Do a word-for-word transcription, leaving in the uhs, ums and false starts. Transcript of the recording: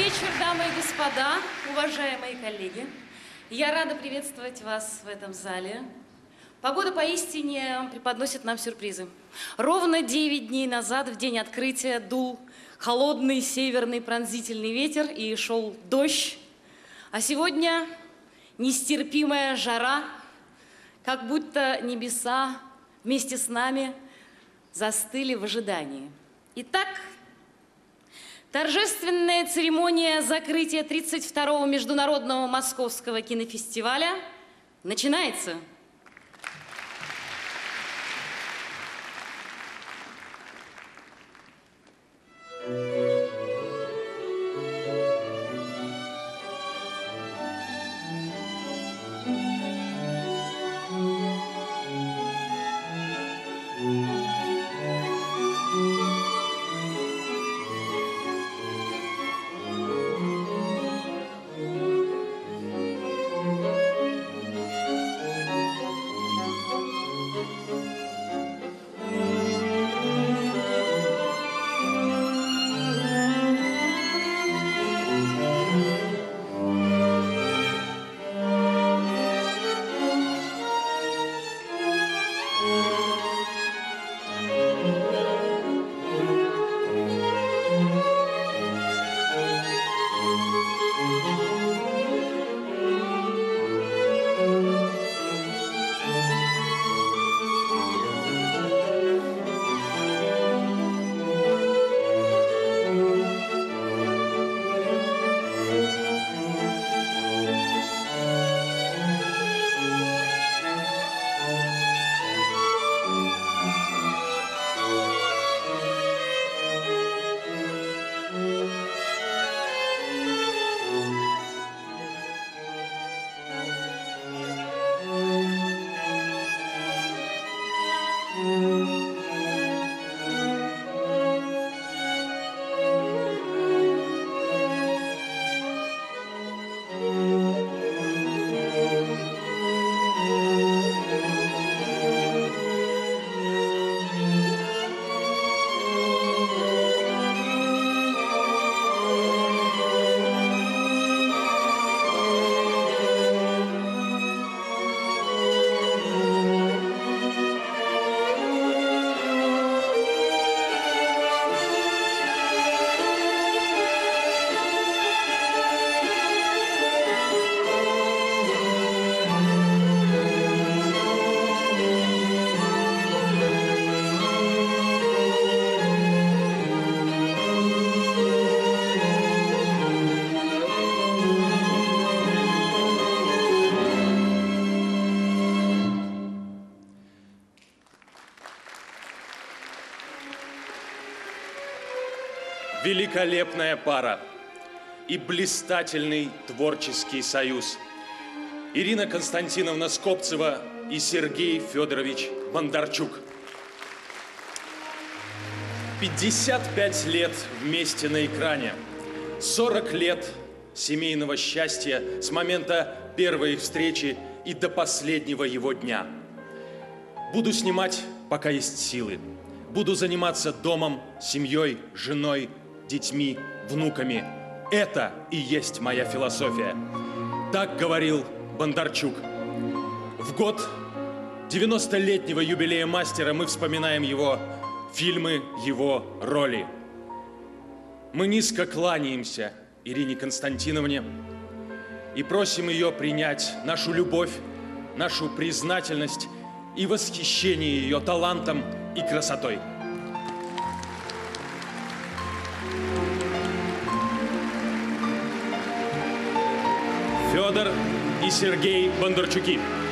вечер, дамы и господа, уважаемые коллеги. Я рада приветствовать вас в этом зале. Погода поистине преподносит нам сюрпризы. Ровно девять дней назад, в день открытия, дул холодный северный пронзительный ветер и шел дождь. А сегодня нестерпимая жара, как будто небеса вместе с нами застыли в ожидании. Итак, торжественная церемония закрытия тридцать второго Международного Московского кинофестиваля начинается. Великолепная пара и блистательный творческий союз. Ирина Константиновна Скопцева и Сергей Федорович Бондарчук. пятьдесят пять лет вместе на экране, сорок лет семейного счастья с момента первой их встречи и до последнего его дня. Буду снимать, пока есть силы. Буду заниматься домом, семьей, женой, детьми, внуками. Это и есть моя философия. Так говорил Бондарчук. В год девяностолетнего юбилея мастера мы вспоминаем его фильмы, его роли. Мы низко кланяемся Ирине Константиновне и просим ее принять нашу любовь, нашу признательность и восхищение ее талантом и красотой. Федор и Сергей Бондарчуки.